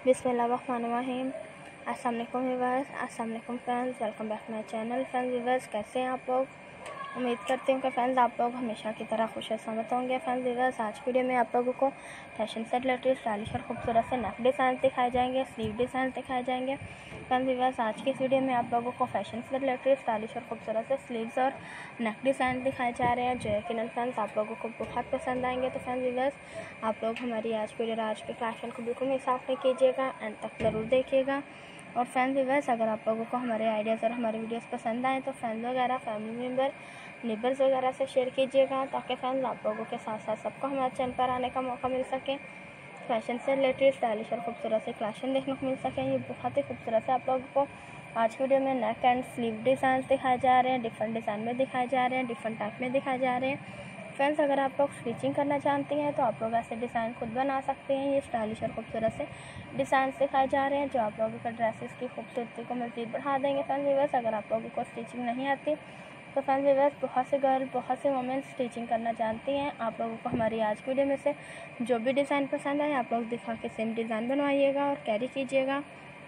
बिस्मिल्लाहिर्रहमानिर्रहीम। अस्सलाम वालेकुम व्यूअर्स, अस्सलाम वालेकुम friends, welcome back to my channel. Friends viewers, कैसे हैं आप लोग? उम्मीद करती हूँ कि फ्रेंड्स आप लोग हमेशा की तरह खुश और सहमत होंगे। फ्रेंड्स व्यूअर्स, आज की वीडियो में आप लोगों को फैशन से रिलेटेड स्टाइलिश और खूबसूरत से नेक डिज़ाइन दिखाए जाएंगे, स्लीव डिज़ाइन दिखाए जाएंगे। फ्रेंड्स व्यूअर्स, आज की इस वीडियो में आप लोगों को फैशन से रिलेटेड स्टाइलिश और खूबसूरत से स्लीव्स और नेक डिज़ाइन दिखाए जा रहे हैं, जो यकीनन फ्रेंड्स आप लोगों को बहुत पसंद आएंगे। तो फ्रेंड्स व्यूअर्स, आप लोग हमारी आज की वीडियो आज के कलेक्शन को बिल्कुल मिस आउट नहीं कीजिएगा, एंड तक ज़रूर देखिएगा। और फ्रेंड्स व्यूअर्स, अगर आप लोगों को हमारे आइडियाज़ और हमारे वीडियोस पसंद आए तो फ्रेंड्स वगैरह, फैमिली मेम्बर, नेबर्स वगैरह से शेयर कीजिएगा, ताकि फ्रेंड्स आप लोगों के साथ साथ सबको हमारे चैनल पर आने का मौका मिल सके, फैशन से रिलेटेड स्टाइलिश और खूबसूरत से कलेक्शन देखने को मिल सके। ये बहुत ही खूबसूरत से आप लोगों को आज की वीडियो में नेक एंड स्लीव डिज़ाइन दिखाए जा रहे हैं, डिफरेंट डिज़ाइन में दिखाए जा रहे हैं, डिफरेंट टाइप में दिखाए जा रहे हैं। फ्रेंड्स, अगर आप लोग स्टिचिंग करना चाहती हैं तो आप लोग ऐसे डिज़ाइन खुद बना सकते हैं। ये स्टाइलिश और खूबसूरत से डिज़ाइन दिखाए जा रहे हैं, जो आप लोगों के ड्रेसेस की खूबसूरती को मज़ीद बढ़ा देंगे। फ्रेंड्स व्यूअर्स, अगर आप लोगों को स्टिचिंग नहीं आती तो फ्रेंड्स व्यूअर्स, बहुत से गर्ल, बहुत से वुमेन स्टिचिंग करना जानती हैं। आप लोगों को हमारी आज की वीडियो में से जो भी डिज़ाइन पसंद आए आप लोग दिखा के सेम डिज़ाइन बनवाइएगा और कैरी कीजिएगा,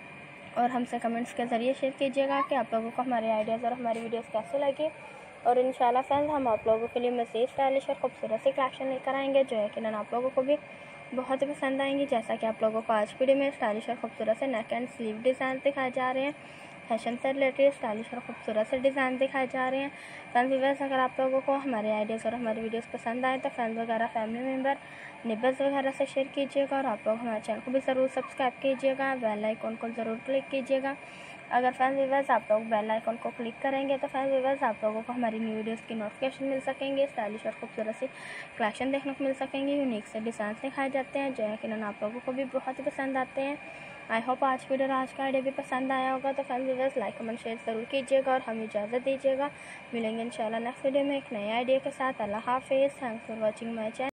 और हमसे कमेंट्स के ज़रिए शेयर कीजिएगा कि आप लोगों को हमारे आइडियाज़ और हमारी वीडियोस कैसे लगी। और इंशाल्लाह फ्रेंड्स, हम आप लोगों के लिए मज़ीद स्टाइलिश और खूबसूरत से कलेक्शन लेकर आएंगे, जो यकीनन आप लोगों को भी बहुत ही पसंद आएंगी। जैसा कि आप लोगों को आज वीडियो में स्टाइलिश और खूबसूरत से नेक एंड स्लीव डिज़ाइन दिखाए जा रहे हैं, फैशन से रिलेटेड स्टाइलिश और खूबसूरत से डिज़ाइन दिखाए जा रहे हैं। फ्रेंड्स व्यूअर्स, अगर आप लोगों को हमारे आइडियाज़ और हमारी वीडियोस पसंद आए तो फ्रेंड्स वगैरह, फैमिली मेम्बर, नेबर्स वगैरह से शेयर कीजिएगा, और आप लोग हमारे चैनल को भी ज़रूर सब्सक्राइब कीजिएगा, बेल आइकन को ज़रूर क्लिक कीजिएगा। अगर फ्रेंड्स व्यूअर्स आप लोग बेल आइकन को क्लिक करेंगे तो फ्रेंड्स व्यूअर्स आप लोगों को हमारी न्यू वीडियोस की नोटिफिकेशन मिल सकेंगे, स्टाइलिश और खूबसूरत सी कलेक्शन देखने को मिल सकेंगे, यूनिक से डिज़ाइन दिखाए जाते हैं, जो यकीनन आप लोगों को भी बहुत ही पसंद आते हैं। आई होप आज की वीडियो और आज का आइडिया भी पसंद आया होगा। तो friends viewers, like comment share ज़रूर कीजिएगा और हमें इजाज़त दीजिएगा। मिलेंगे इंशाल्लाह नेक्स्ट वीडियो में एक नए आइडिया के साथ। अल्लाह हाफिज़। Thanks for watching my channel.